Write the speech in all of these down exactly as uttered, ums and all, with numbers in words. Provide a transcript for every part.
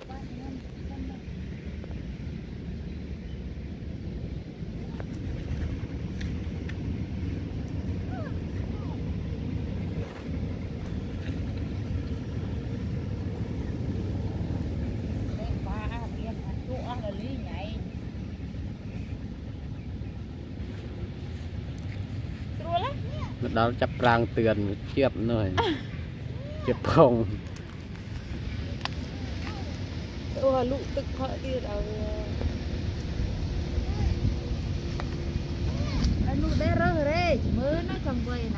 đó chắp rang tiền chiếp nơi chiếp không ủa lụ tức họ đi đâu anh lụ đẻ rơ rê mới nó cầm quay nè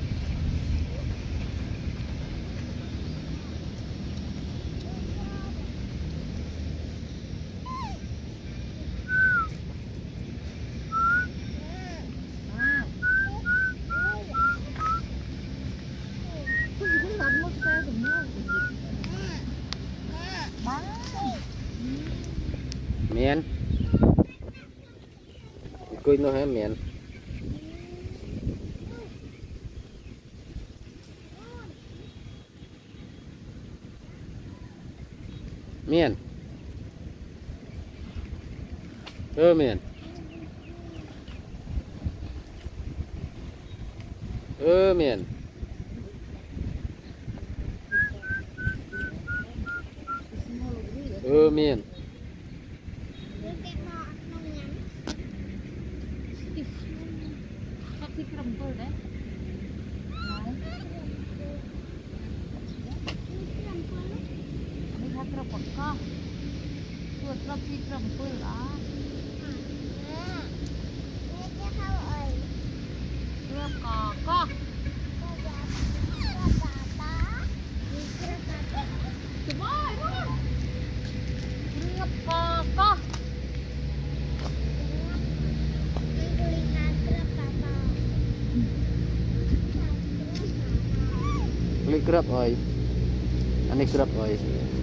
miền cùi nó hết miền miền ơ miền ơ miền ơ miền có tuột rập đi trầm phơi đó rập cò có chụp ơi luôn rập cò có Ini kerap oi, ini kerap oi.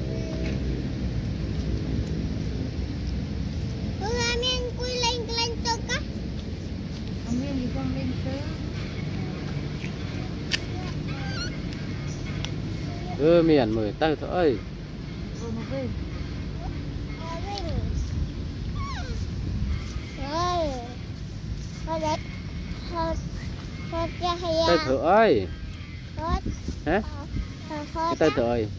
Ừ miền mười tay thôi. Tay thử ơi. Hả? Cái tay thử ơi.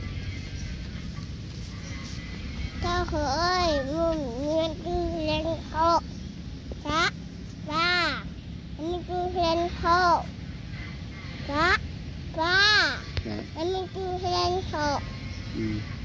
Tay thử ơi, nguyên tư lên khô. Đó, ba. Nguyên tư lên khô. Đó, ba. Nguyên tư lên khô.